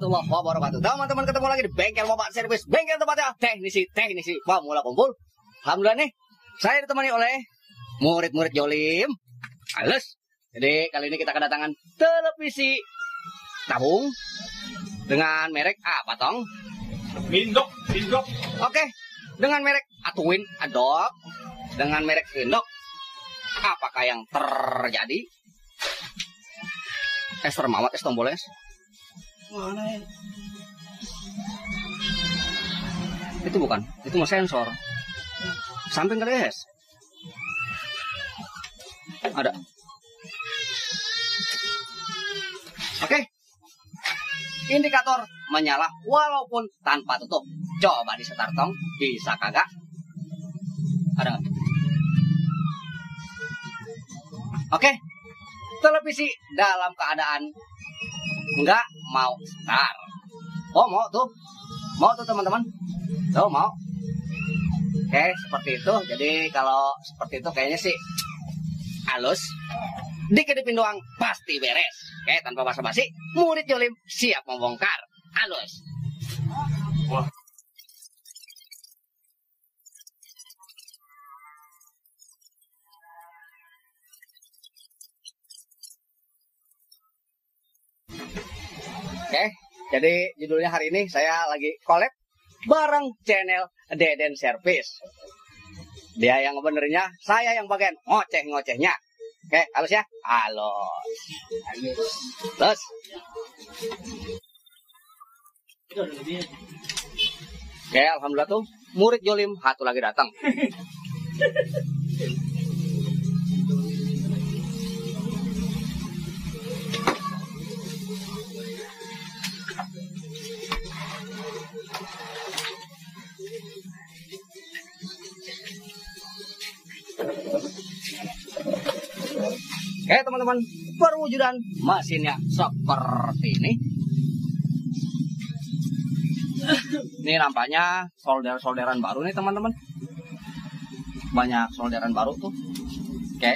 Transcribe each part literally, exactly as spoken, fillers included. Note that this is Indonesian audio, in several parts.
warahmatullahi wabarakatuh. Teman-teman, ketemu lagi di bengkel mobil servis, bengkel tempatnya teknisi-teknisi pemula kumpul. Alhamdulillah nih, saya ditemani oleh murid-murid jolim. Halus. Jadi kali ini kita kedatangan televisi tabung dengan merek apa tong? Windok, Windok. Oke, dengan merek Atuin Adok, dengan merek Windok. Apakah yang terjadi? Es termawat, es tombol es. Mana ya? Itu bukan, itu mah sensor. Samping kali es. Ada. Oke. Indikator menyala walaupun tanpa tutup. Coba disetar tong, bisa kagak? Ada nggak? Oke. Televisi dalam keadaan nggak mau start. Oh mau tuh, mau tuh teman-teman, tuh mau. Oke seperti itu. Jadi kalau seperti itu kayaknya sih halus. Dikedipin doang pasti beres. Oke tanpa basa-basi, murid jolim siap membongkar. Halus. Wah. Oke, jadi judulnya hari ini saya lagi collab bareng channel Deden Service. Dia yang ngebenerinnya, saya yang bagian ngoceh-ngocehnya. Oke, halus ya? Halus. Halus. Oke, alhamdulillah tuh murid jolim satu lagi datang. Oke teman-teman, perwujudan mesinnya seperti ini. Ini nampaknya solder-solderan baru nih teman-teman. Banyak solderan baru tuh. Oke.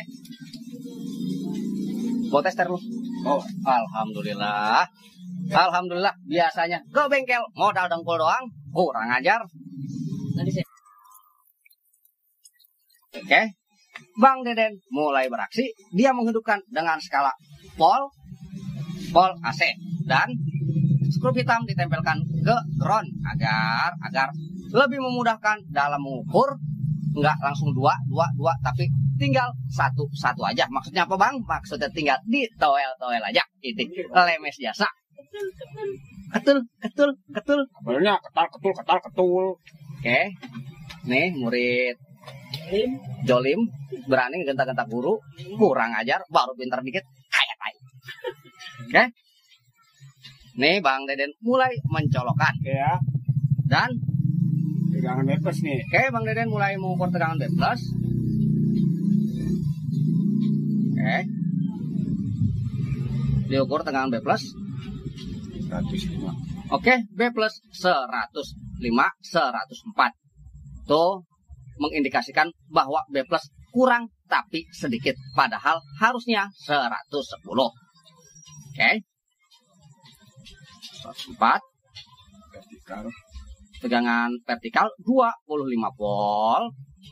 Mau tester lu? Oh, alhamdulillah. Alhamdulillah, biasanya ke bengkel modal dengkul doang, kurang ajar. Oke. Bang Deden mulai beraksi. Dia menghidupkan dengan skala volt, volt A C, dan skrup hitam ditempelkan ke ground agar agar lebih memudahkan dalam mengukur. Nggak langsung dua, dua, dua, tapi tinggal satu, satu aja. Maksudnya apa bang? Maksudnya tinggal ditoel-toel aja. Itu lemes biasa. Ketul, ketul, ketul. Kabarnya ketal, ketul, ketal, ketul. Oke, nih murid jolim berani ngegenta-genta guru, kurang ajar, baru pintar dikit kayak kayak. Oke, nih bang Deden mulai mencolokkan Ya. dan Tegangan bebas nih. oke bang Deden mulai mengukur tegangan B plus. Oke, diukur tegangan B plus seratus lima. Oke, B plus seratus lima, seratus empat. Tuh mengindikasikan bahwa B plus kurang tapi sedikit, padahal harusnya seratus sepuluh. Oke, seratus empat. Vertikal. Tegangan vertikal dua puluh lima volt.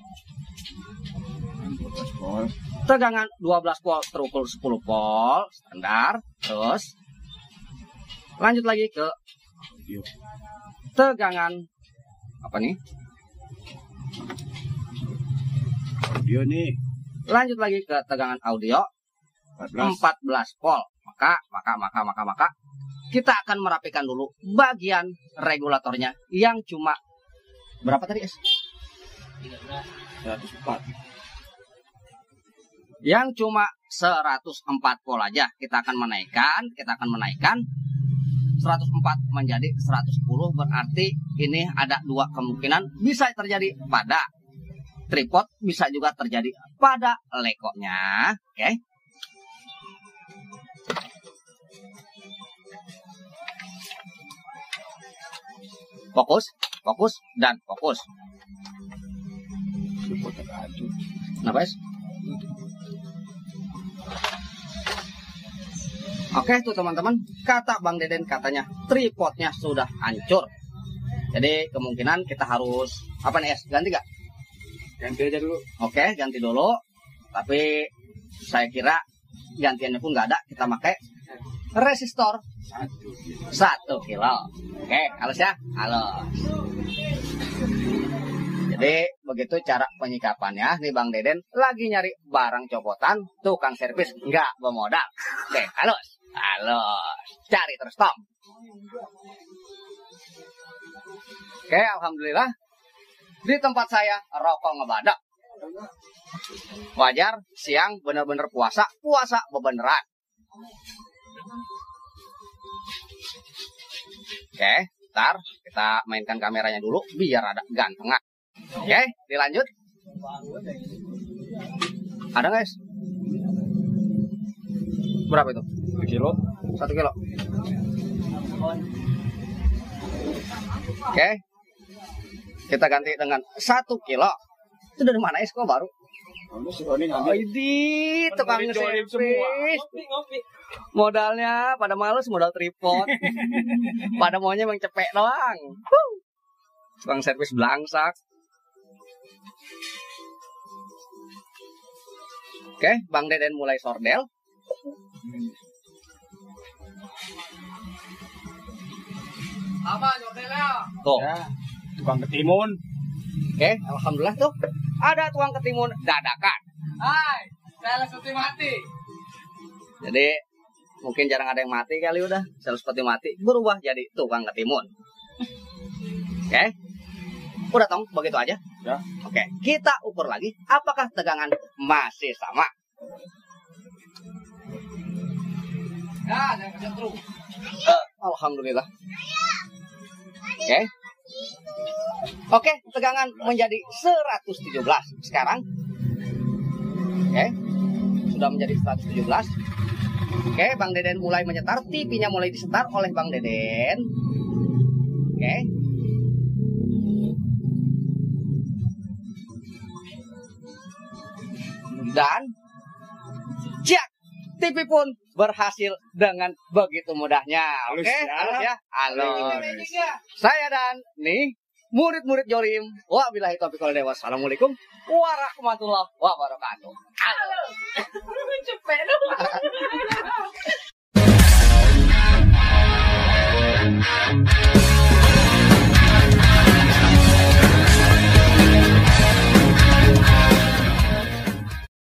dua belas volt. Tegangan dua belas volt terukur sepuluh volt standar. Terus lanjut lagi ke Audio. tegangan apa nih? Audio nih. Lanjut lagi ke tegangan audio empat belas. empat belas volt. Maka, maka, maka, maka, maka kita akan merapikan dulu bagian regulatornya yang cuma berapa tadi es? seratus empat. Yang cuma seratus empat volt aja. Kita akan menaikkan, kita akan menaikkan seratus empat menjadi seratus sepuluh. Berarti ini ada dua kemungkinan, bisa terjadi pada tripod, bisa juga terjadi pada lekonya. Oke. Fokus, fokus, dan fokus. Kenapa, es? Oke tuh teman-teman, kata Bang Deden katanya tripodnya sudah hancur. Jadi kemungkinan kita harus apa nih es? Ganti gak? Ganti aja dulu. Oke, ganti dulu. Tapi saya kira gantiannya pun nggak ada. Kita pakai resistor satu kilo. Oke, halus ya, halus. Jadi begitu cara penyikapannya. Nih Bang Deden lagi nyari barang copotan, tukang servis nggak bermodal. Oke, halus. Halo, cari terus Tom. Oke, alhamdulillah di tempat saya rokok ngebadak. Wajar, siang bener-bener puasa, puasa bebeneran. Oke, ntar kita mainkan kameranya dulu biar ada gantengan. Oke, dilanjut. Ada guys? Berapa itu? Satu kilo. Satu kilo. Oke. Kita ganti dengan satu kilo. Itu dari mana es kok baru? Oh, ini tukang servis. Modalnya pada males modal tripod. Pada maunya emang cepek doang. Huh. Tukang servis belangsak. Oke, Bang Deden mulai sordel. Apa jordelnya? Tuh. Ya, tukang ketimun. Oke, alhamdulillah tuh ada tukang ketimun dadakan. Hai, saya seperti mati. Jadi mungkin jarang ada yang mati kali udah. Sales peti mati berubah jadi tukang ketimun. Oke. Udah tong, begitu aja. Ya. Oke, kita ukur lagi apakah tegangan masih sama. Ya, jangan kesetrum. Alhamdulillah. Oke. Oke, tegangan menjadi seratus tujuh belas sekarang. Oke. Sudah menjadi seratus tujuh belas. Oke, Bang Deden mulai menyetar, T V-nya mulai disetar oleh Bang Deden. Oke. Dan cek, T V pun berhasil dengan begitu mudahnya. Oke, Halus ya. halus ya. Halus. Saya dan nih murid-murid Jolim. Wabillahi taufiq wal hidayah. Wassalamualaikum warahmatullahi wabarakatuh. Halo. Cepet dong.